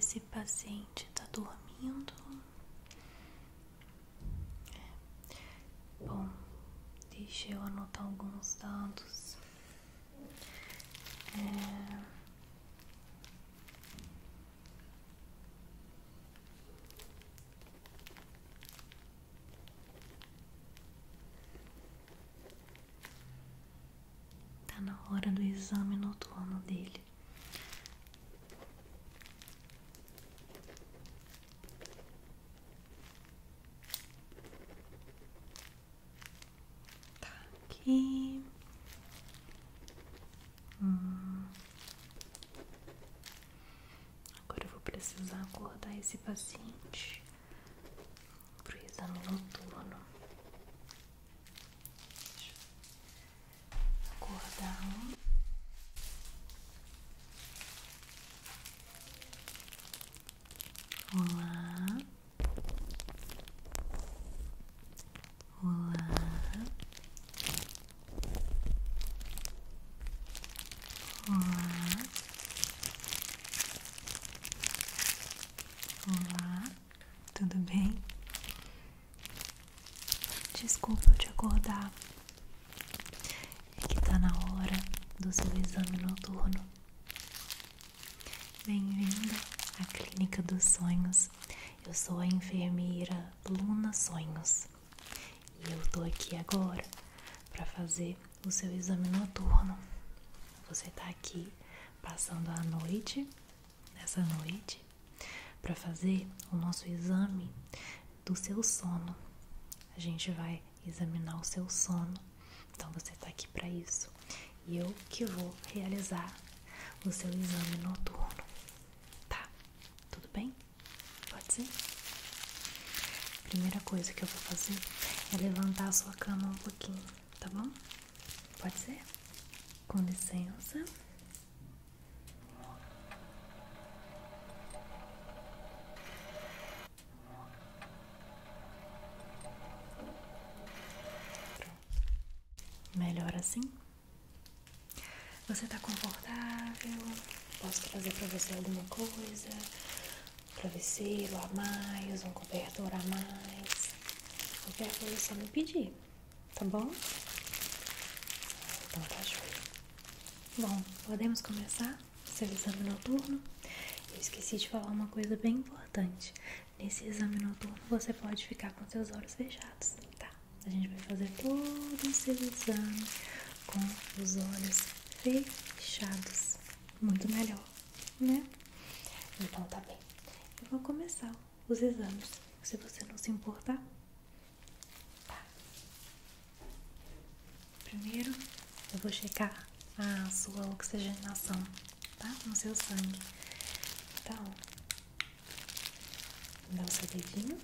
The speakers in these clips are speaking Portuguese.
esse paciente tá dormindo. Bom, deixa eu anotar alguns dados. Tá na hora do exame noturno dele. Tá aqui. Agora eu vou precisar acordar esse paciente pro exame noturno. Deixa eu acordar. Olá. Olá. Olá. Olá. Tudo bem? Desculpa eu te acordar. É que tá na hora do seu exame noturno. Bem-vindo à Clínica dos Sonhos. Eu sou a enfermeira Luna Sonhos. E eu tô aqui agora para fazer o seu exame noturno. Você tá aqui passando a noite, nessa noite, para fazer o nosso exame do seu sono. A gente vai examinar o seu sono. Então você tá aqui para isso. E eu que vou realizar o seu exame noturno. Tá? Tudo bem? Pode ser? A primeira coisa que eu vou fazer é levantar a sua cama um pouquinho, tá bom? Pode ser? Com licença. Pronto. Melhor assim? Você tá confortável? Posso trazer pra você alguma coisa? Travesseiro a mais, um cobertor a mais. Qualquer coisa é só me pedir, tá bom? Então tá joia. Bom, podemos começar seu exame noturno? Eu esqueci de falar uma coisa bem importante. Nesse exame noturno você pode ficar com seus olhos fechados, tá? A gente vai fazer todo o seu exame com os olhos fechados. Muito melhor, né? Então tá bem. Eu vou começar os exames, se você não se importar. Tá. Primeiro, eu vou checar a sua oxigenação, tá? No seu sangue. Então, dá o seu dedinho.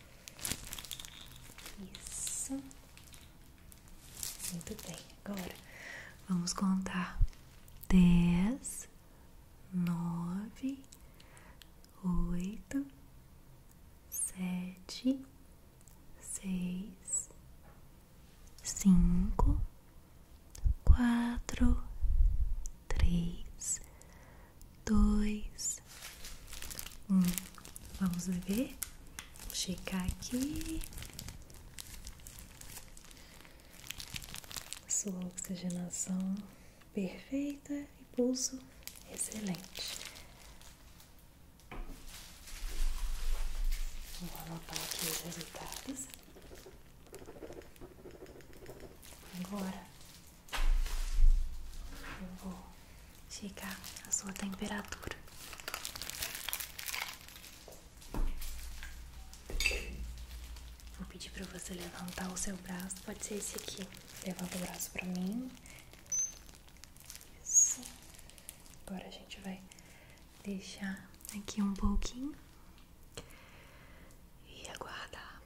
Isso. Muito bem. Agora, vamos contar 10, 9, 8, 7, 6, 5, 4, 3, 2, 1. Vamos ver? Vou checar aqui. Sua oxigenação perfeita e pulso excelente. Vou anotar aqui os resultados. Agora eu vou checar a sua temperatura. Vou pedir para você levantar o seu braço. Pode ser esse aqui. Levanta o braço para mim. Isso. Agora a gente vai deixar aqui um pouquinho e aguardar.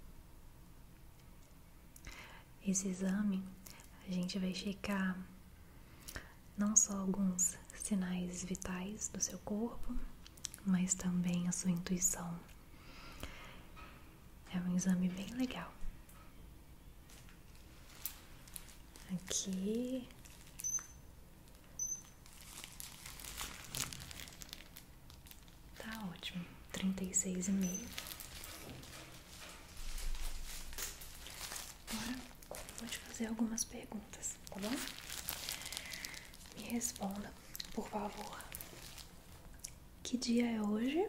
Esse exame a gente vai checar não só alguns sinais vitais do seu corpo, mas também a sua intuição. É um exame bem legal. Aqui. Tá Tá ótimo. 36,5. Agora vou te fazer algumas perguntas, tá bom? Me responda, por favor. Que dia é hoje?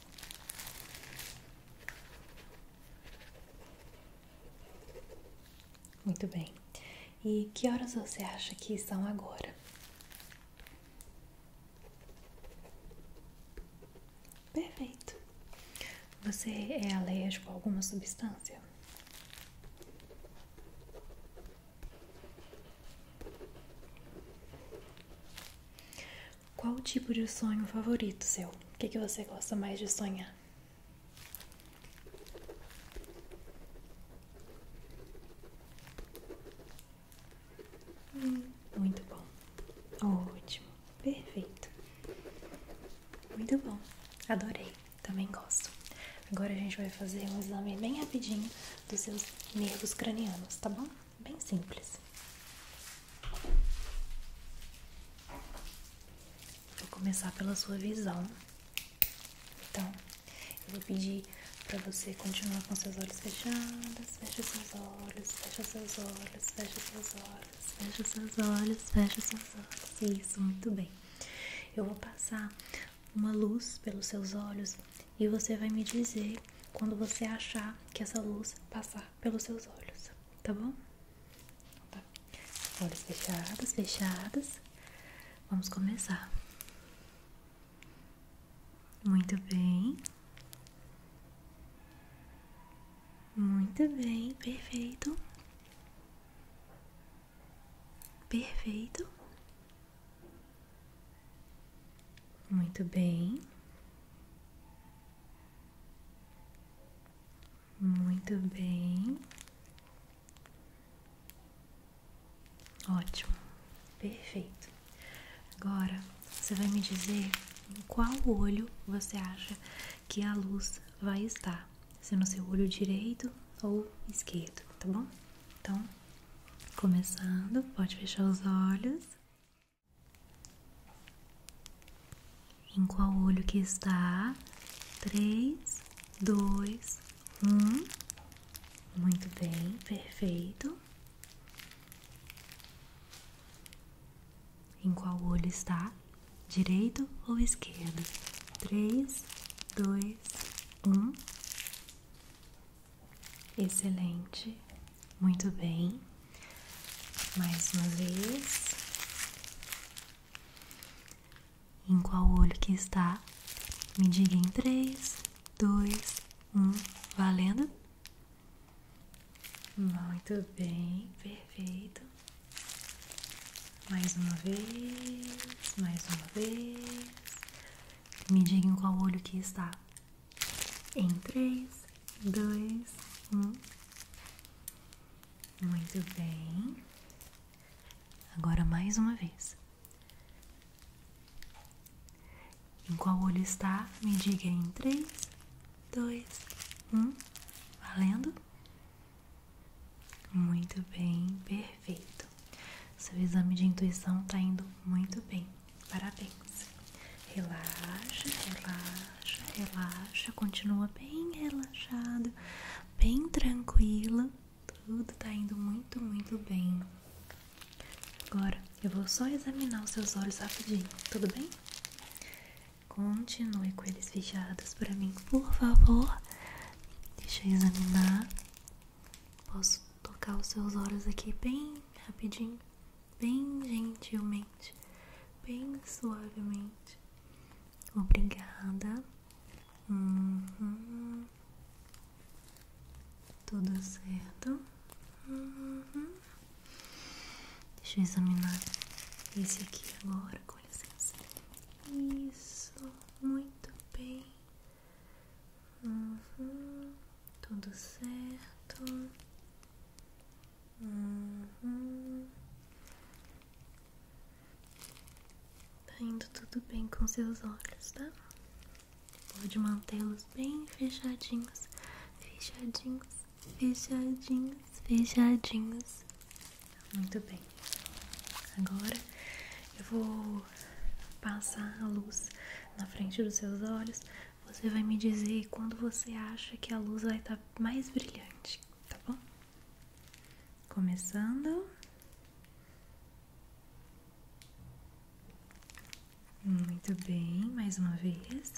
Muito bem. E que horas você acha que são agora? Perfeito. Você é alérgico a alguma substância? Qual o tipo de sonho favorito seu? O que você gosta mais de sonhar? Muito bom. Ótimo. Perfeito. Muito bom. Adorei. Também gosto. Agora a gente vai fazer um exame bem rapidinho dos seus nervos cranianos, tá bom? Bem simples. Vou começar pela sua visão. Então, eu vou pedir pra você continuar com seus olhos fechados. Fecha seus olhos, fecha seus olhos, fecha seus olhos, fecha seus olhos, fecha seus olhos. Isso, muito bem. Eu vou passar uma luz pelos seus olhos e você vai me dizer quando você achar que essa luz passar pelos seus olhos, tá bom? Tá. Olhos fechados, fechados. Vamos começar. Muito bem. Muito bem, perfeito. Perfeito. Muito bem. Muito bem. Ótimo. Perfeito. Agora, você vai me dizer em qual olho você acha que a luz vai estar. Se no seu olho direito ou esquerdo, tá bom? Então, começando, pode fechar os olhos. Em qual olho que está? 3, 2, 1. Muito bem, perfeito. Em qual olho está? Direito ou esquerdo? 3, 2, 1. Excelente. Muito bem. Mais uma vez. Em qual olho que está? Me diga em 3, 2, 1. Valendo? Muito bem, perfeito. Mais uma vez, mais uma vez. Me diga em qual olho que está. Em 3, 2, 1. Muito bem. Agora mais uma vez. Em qual olho está? Me diga em 3, 2, 1. Valendo? Muito bem, perfeito. Seu exame de intuição tá indo muito bem. Parabéns. Relaxa, relaxa, relaxa. Continua bem relaxado, bem tranquilo. Tudo tá indo muito, muito bem. Agora eu vou só examinar os seus olhos rapidinho, tudo bem? Continue com eles fechados pra mim, por favor. Deixa eu examinar. Posso tocar os seus olhos aqui bem rapidinho, bem gentilmente, bem suavemente. Obrigada. Tudo certo. Deixa eu examinar esse aqui agora, com licença. Isso, muito bem. Tudo certo. Tá indo tudo bem com seus olhos, tá? Pode mantê-los bem fechadinhos, fechadinhos, fechadinhos, fechadinhos. Muito bem. Agora eu vou passar a luz na frente dos seus olhos você vai me dizer quando você acha que a luz vai estar mais brilhante, tá bom? Começando. Muito bem, mais uma vez.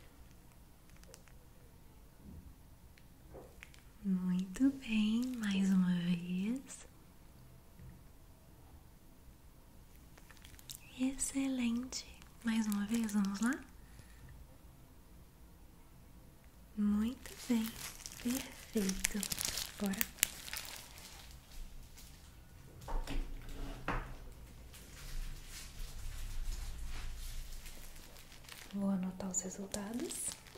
Muito bem, mais uma vez. Excelente. Mais uma vez, vamos lá? Muito bem, perfeito. Agora. Vou anotar os resultados.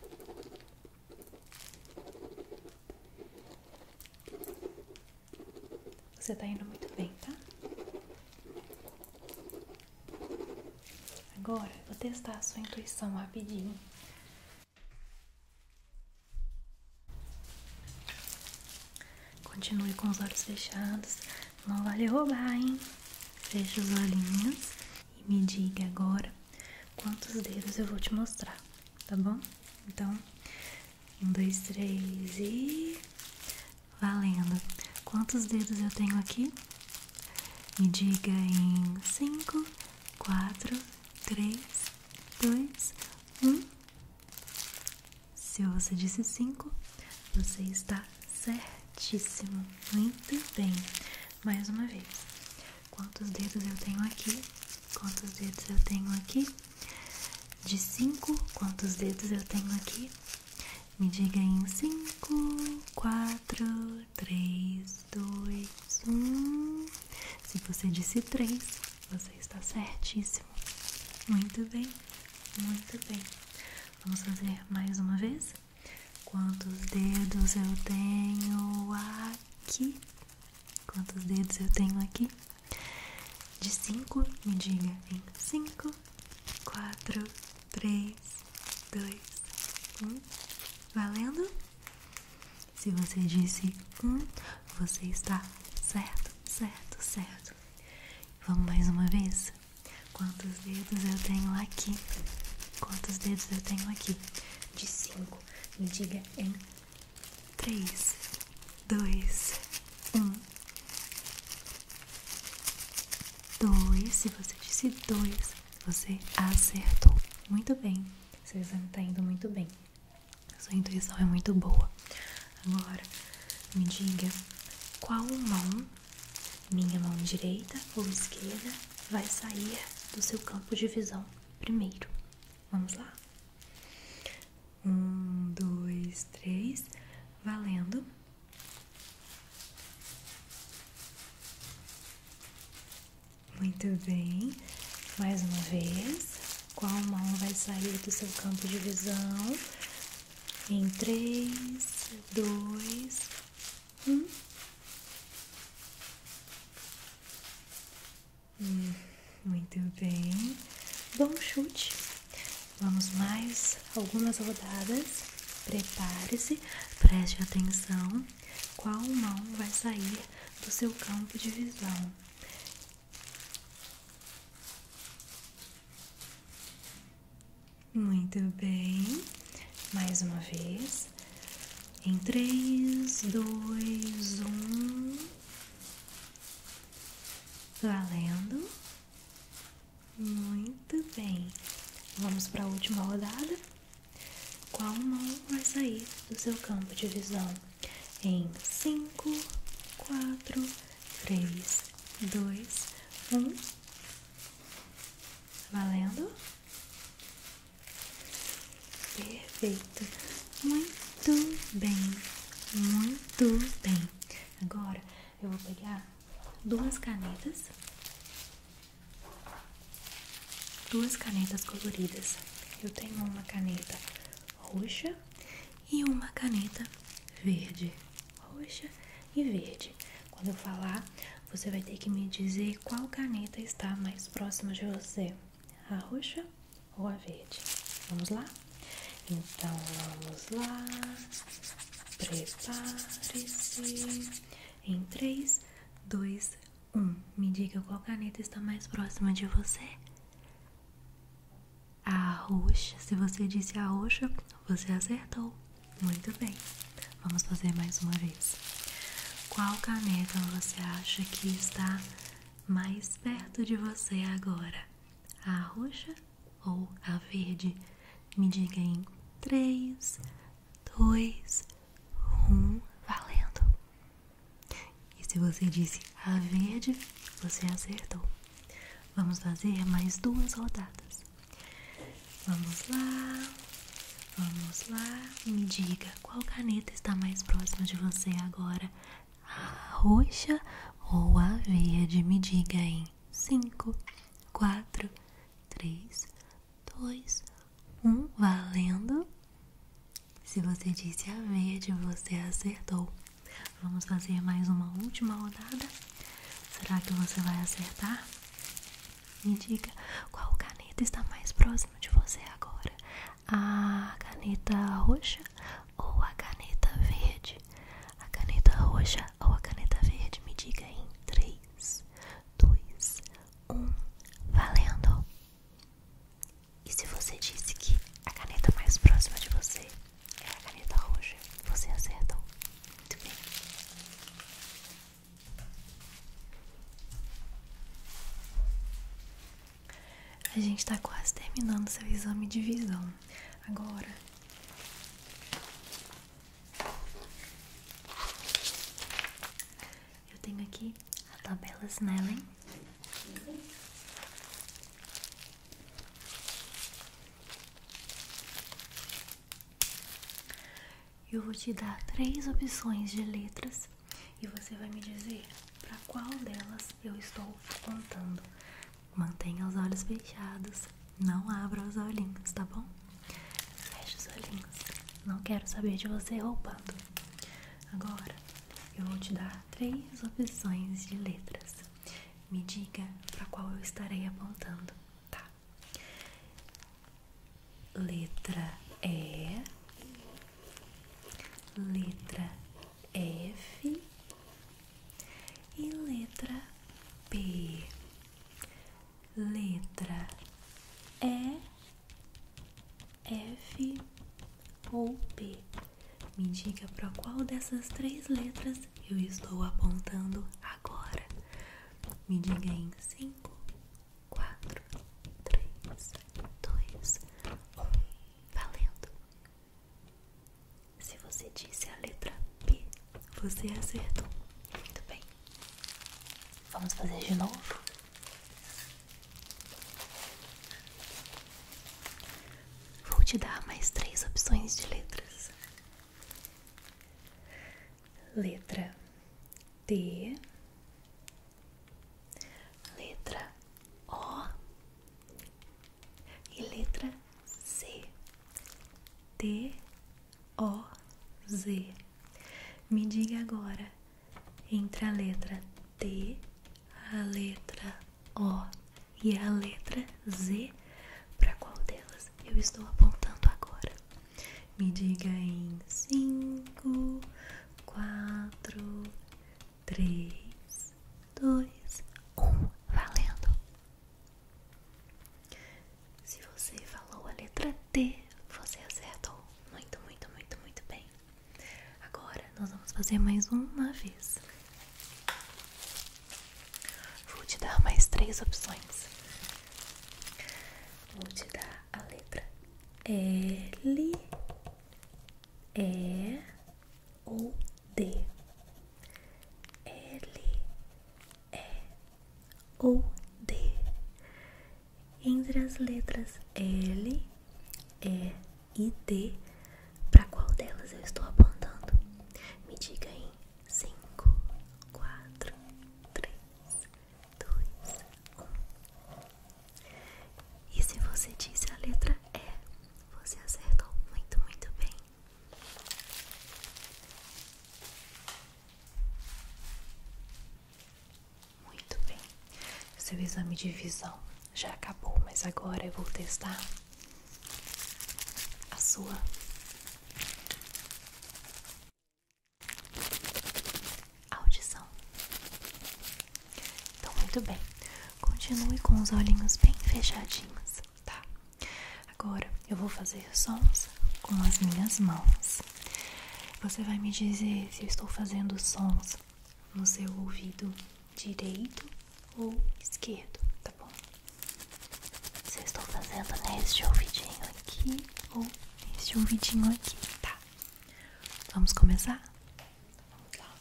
Você tá indo muito bem, tá? Agora, vou testar a sua intuição rapidinho. Continue com os olhos fechados. Não vale roubar, hein? Feche os olhinhos e me diga agora quantos dedos eu vou te mostrar, tá bom? Então, 1, 2, 3 e... valendo! Quantos dedos eu tenho aqui? Me diga em 5, 4, 3, 2, 1. Se você disse 5, você está certíssimo. Muito bem. Mais uma vez. Quantos dedos eu tenho aqui? Quantos dedos eu tenho aqui? De 5, quantos dedos eu tenho aqui? Me diga em 5, 4, 3, 2, 1. Se você disse 3, você está certíssimo. Muito bem, muito bem. Vamos fazer mais uma vez? Quantos dedos eu tenho aqui? Quantos dedos eu tenho aqui? De 5, me diga em 5, 4, 3, 2, 1. Valendo? Se você disse 1, você está certo, certo, certo. Vamos mais uma vez? Quantos dedos eu tenho aqui? Quantos dedos eu tenho aqui? De 5, me diga em 3, 2, 1. 2, se você disse 2, você acertou. Muito bem, seu exame tá indo muito bem. Sua intuição é muito boa. Agora, me diga qual mão, minha mão direita ou esquerda, vai sair do seu campo de visão primeiro. Vamos lá? 1, 2, 3, valendo. Muito bem. Mais uma vez. Qual mão vai sair do seu campo de visão? Em 3, 2, 1. Muito bem. Bom chute. Vamos mais algumas rodadas. Prepare-se, preste atenção. Qual mão vai sair do seu campo de visão? Muito bem. Mais uma vez. Em 3, 2, 1. Valendo. Muito bem. Vamos para a última rodada. Qual mão vai sair do seu campo de visão? Em 5, 4, 3, 2, 1. Valendo? Perfeito. Muito bem. Muito bem. Agora eu vou pegar duas canetas coloridas. Eu tenho uma caneta roxa e uma caneta verde. Roxa e verde. Quando eu falar, você vai ter que me dizer qual caneta está mais próxima de você, a roxa ou a verde. Vamos lá? Então vamos lá. Prepare-se. Em 3, 2, 1. Me diga qual caneta está mais próxima de você. A roxa. Se você disse a roxa, Você acertou. Muito bem. Vamos fazer mais uma vez. Qual caneta você acha que está mais perto de você agora? A roxa ou a verde? Me diga em 3, 2, 1, valendo. E se você disse a verde, você acertou. Vamos fazer mais 2 rodadas. Vamos lá. Vamos lá. Me diga qual caneta está mais próxima de você agora. A roxa ou a verde? Me diga em 5, 4, 3, 2, 1, valendo. Se você disse a verde, você acertou. Vamos fazer mais uma última rodada. Será que você vai acertar? Me diga qual caneta está mais próxima de você agora. A caneta roxa ou a caneta verde? A caneta roxa ou a caneta verde? Me diga em 3, 2, 1, valendo. E se você disse que a caneta mais próxima de você é a caneta roxa, você acertou. Muito bem. A gente tá quase terminando seu exame de visão. Agora, eu tenho aqui a tabela Snellen. Eu vou te dar 3 opções de letras e você vai me dizer para qual delas eu estou contando. Mantenha os olhos fechados, não abra os olhinhos, tá bom? Feche os olhinhos, não quero saber de você roubando. Agora, eu vou te dar 3 opções de letras. Me diga para qual eu estarei apontando, tá? Letra E, letra F e letra P. Letra E, F ou P. Me diga para qual dessas 3 letras eu estou apontando agora. Me diga em 5, 4, 3, 2, 1, valendo. Se você disse a letra P, você acertou. Muito bem. Vamos fazer de novo? Vou te dar mais 3 opções de letras. Letra D, letra O e letra Z. D, O, Z. Me diga agora, entre a letra D, a letra O e a letra Z, para qual delas eu estou apontando agora? Me diga em 5, 4, 3, 2, 1, valendo. Se você falou a letra D, você acertou. Muito, muito, muito, muito bem. Agora nós vamos fazer mais uma vez. Vou te dar mais 3 opções. Vou te dar a letra L, E ou D. L, E ou D. Entre as letras L, E e D, para qual delas eu estou apontando? Me diga em 5, 4, 3, 2, 1. E se você disse a letra E, você acertou. Muito, muito bem. Muito bem. Seu exame de visão já acabou, mas agora eu vou testar a sua audição. Então, muito bem. Continue com os olhinhos bem fechadinhos, tá? Agora eu vou fazer sons com as minhas mãos. Você vai me dizer se eu estou fazendo sons no seu ouvido direito ou esquerdo, tá bom? Se eu estou fazendo neste ouvidinho aqui ou neste ouvidinho aqui, tá? Vamos começar? Vamos lá.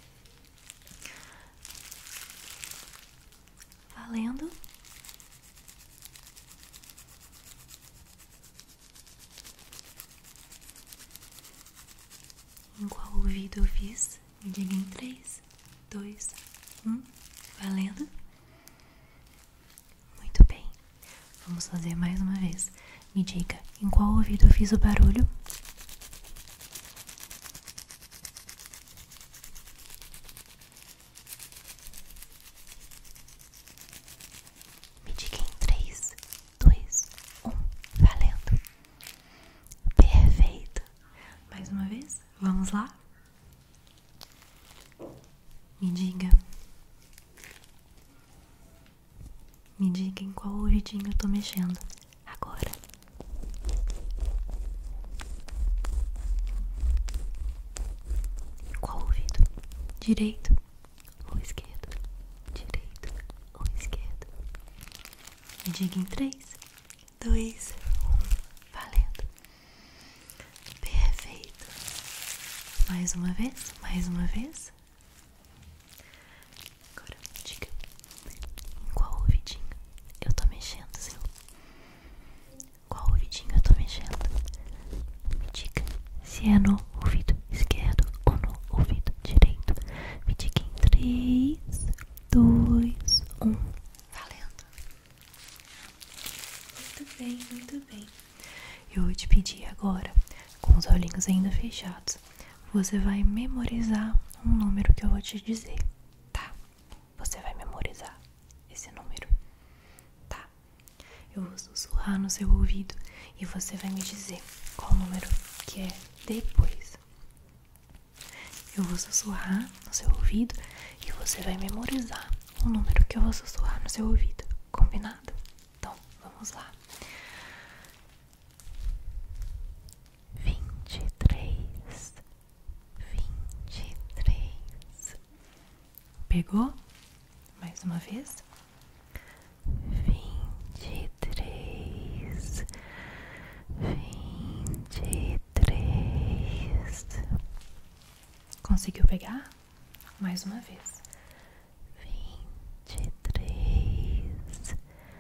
Valendo? Em qual ouvido eu fiz? Me diga em 3, 2, 1. Valendo? Muito bem. Vamos fazer mais uma vez. Me diga em qual ouvido eu fiz o barulho? Me diga em 3, 2, 1. Valendo. Perfeito. Mais uma vez. Vamos lá? Me diga. Me diga em qual ouvidinho eu tô mexendo agora. Qual ouvido? Direito ou esquerdo? Direito ou esquerdo? Me diga em 3, 2, 1. Valendo. Perfeito. Mais uma vez, mais uma vez. Agora me diga em qual ouvidinho eu tô mexendo, seu? Qual ouvidinho eu tô mexendo? Me diga se é no ouvido esquerdo ou no ouvido direito. Me diga em 3, 2, 1. Valendo. Muito bem, muito bem. Eu vou te pedir agora, com os olhinhos ainda fechados, você vai memorizar um número que eu vou te dizer, tá? Você vai memorizar esse número, tá? Eu vou sussurrar no seu ouvido e você vai me dizer qual número que é depois. Eu vou sussurrar no seu ouvido e você vai memorizar o número que eu vou sussurrar no seu ouvido, combinado? Então, vamos lá. 23. Pegou? Mais uma vez. 23. Conseguiu pegar? Mais uma vez. 23.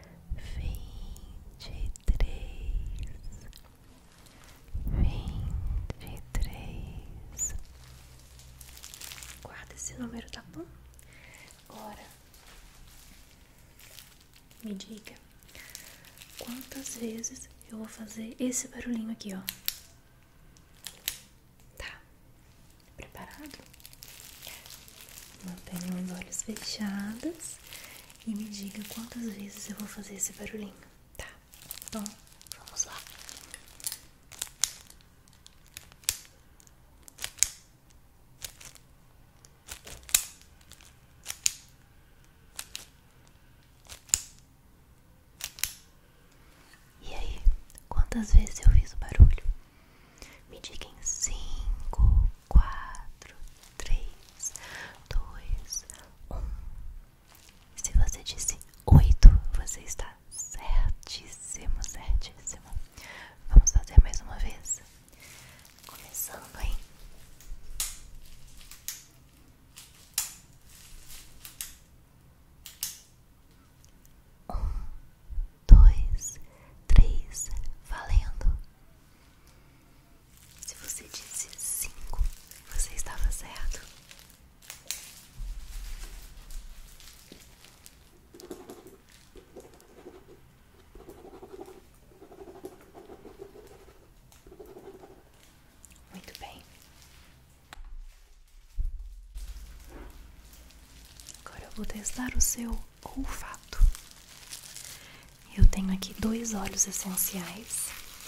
Guarda esse número, tá bom? Agora, me diga quantas vezes eu vou fazer esse barulhinho aqui, ó. Tá? Preparado? Mantenha os olhos fechados e me diga quantas vezes eu vou fazer esse barulhinho, tá? Então, vamos lá. E aí, quantas vezes eu fiz o barulho? Me diga em 5, 4, 3, 2, 1. Se você disse 8, você está certíssimo, certíssimo. Vamos fazer mais uma vez. Começando, hein? 1, 2, 3, valendo. Se você disse 5, você estava certo. Muito bem. Agora eu vou testar o seu olfato. Eu tenho aqui 2 óleos essenciais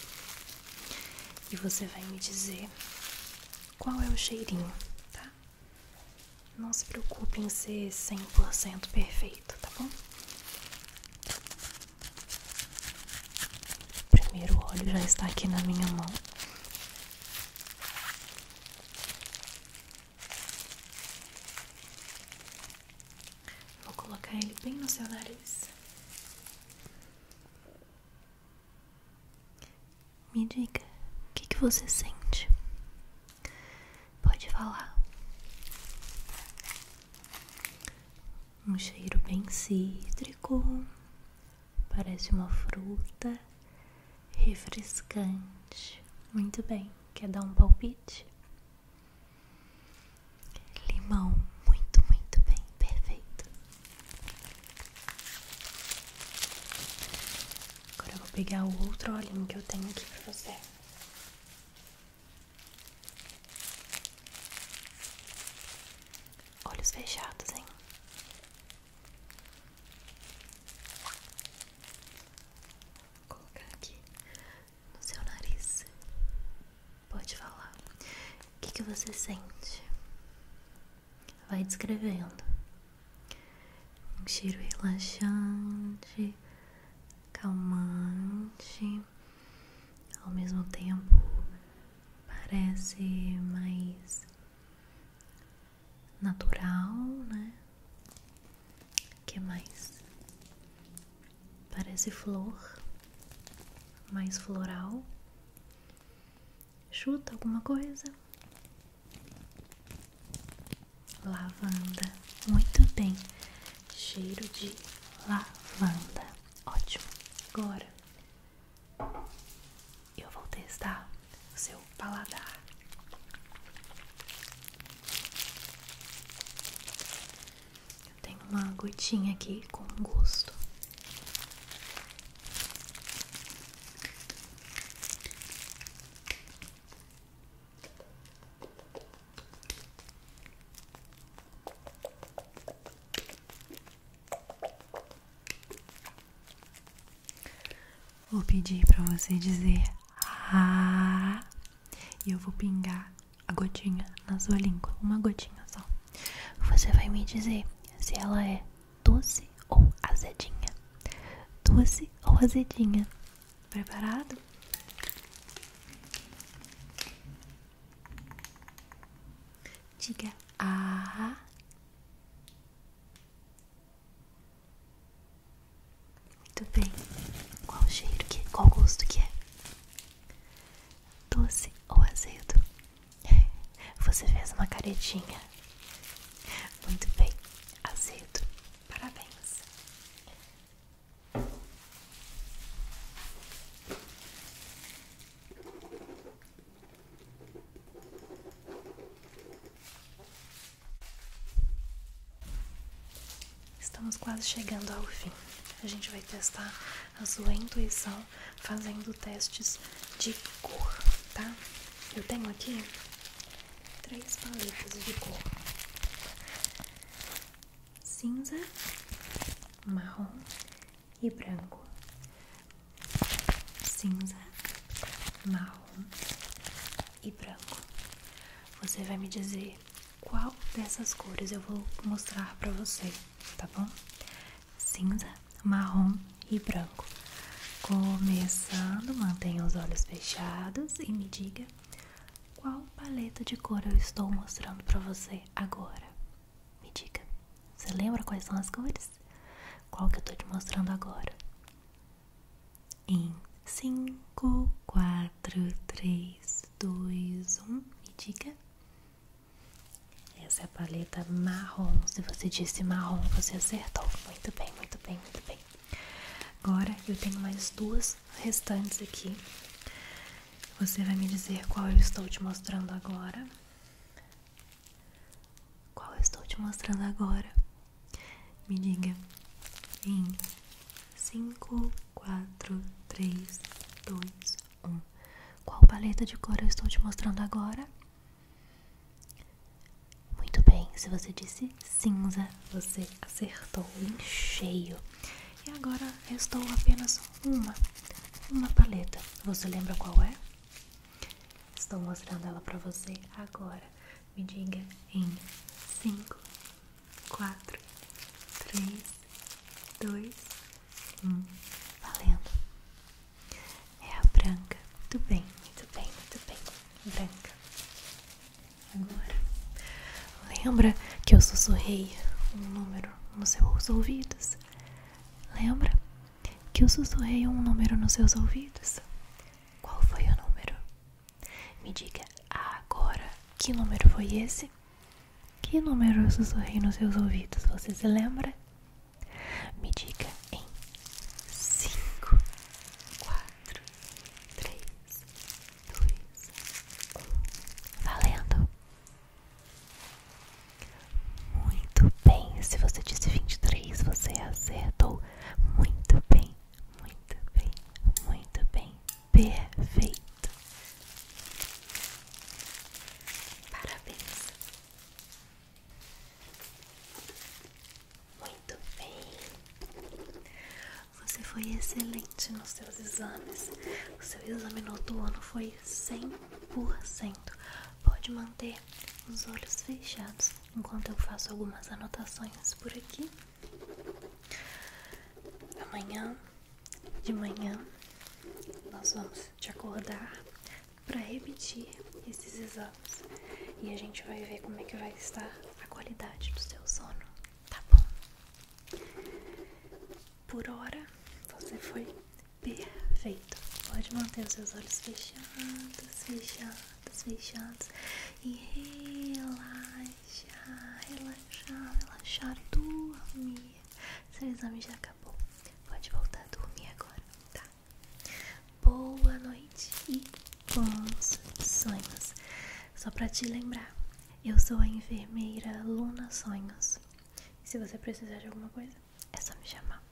e você vai me dizer qual é o cheirinho, tá? Não se preocupe em ser 100% perfeito, tá bom? O primeiro óleo já está aqui na minha mão. colocar ele bem no seu nariz. Me diga, o que você sente? Pode falar. Um cheiro bem cítrico, parece uma fruta, refrescante. Muito bem, quer dar um palpite? Limão, muito bem, perfeito. Agora eu vou pegar o outro olhinho que eu tenho aqui pra você. Olhos fechados, hein? Vou colocar aqui no seu nariz. Pode falar. O que você sente? Vai descrevendo. Um cheiro relaxante, calmante, ao mesmo tempo parece mais natural, né? O que mais? Parece flor, mais floral. Chuta alguma coisa? Lavanda, muito bem. Cheiro de lavanda, ótimo. Agora eu vou testar o seu paladar. Eu tenho uma gotinha aqui com gosto. Vou pedir pra você dizer ah, e eu vou pingar a gotinha na sua língua, uma gotinha só. Você vai me dizer se ela é doce ou azedinha. Doce ou azedinha. Preparado? Diga ah. Muito bem. Qual cheiro que é? Qual gosto que é? Doce ou azedo? Você fez uma caretinha. Muito bem. Azedo. Parabéns. Estamos quase chegando ao fim. A gente vai testar a sua intuição fazendo testes de cor, tá? Eu tenho aqui 3 paletas de cor: cinza, marrom e branco. Cinza, marrom e branco. Você vai me dizer qual dessas cores eu vou mostrar pra você, tá bom? Cinza, marrom e branco. Começando, mantenha os olhos fechados e me diga qual paleta de cor eu estou mostrando pra você agora. Me diga. Você lembra quais são as cores? Qual que eu tô te mostrando agora? Em 5, 4, 3, 2, 1. Me diga. Essa é a paleta marrom. Se você disse marrom, você acertou. Muito bem, muito bem, muito bem. Agora eu tenho mais 2 restantes aqui. Você vai me dizer qual eu estou te mostrando agora. Qual eu estou te mostrando agora? Me diga. Em 5, 4, 3, 2, 1. Qual paleta de cor eu estou te mostrando agora? Muito bem, se você disse cinza, você acertou em cheio. E agora restou apenas uma paleta. Você lembra qual é? Estou mostrando ela pra você agora. Me diga em 5, 4, 3, 2, 1. Valendo. É a branca. Muito bem, muito bem, muito bem. Branca. Agora, lembra que eu sussurrei um número nos seus ouvidos. Lembra que eu sussurrei um número nos seus ouvidos? Qual foi o número? Me diga agora, que número foi esse? Que número eu sussurrei nos seus ouvidos? Você se lembra? Me diga em 5, 4, 3, 2, 1. Valendo! Muito bem. Se você disse 23, você acertou. Muito bem, muito bem, muito bem. Perfeito. Parabéns. Muito bem. Você foi excelente nos seus exames. O seu exame noturno foi 100%. Pode manter os olhos fechados enquanto eu faço algumas anotações por aqui. Amanhã, de manhã, nós vamos te acordar para repetir esses exames e a gente vai ver como é que vai estar a qualidade do seu sono, tá bom? Por hora, você foi perfeito. Pode manter os seus olhos fechados, fechados, fechados e relaxar, dormir. Seu exame já acabou. Pode voltar a dormir agora, tá? Boa noite e bons sonhos. Só pra te lembrar, eu sou a enfermeira Luna Sonhos. E se você precisar de alguma coisa, é só me chamar.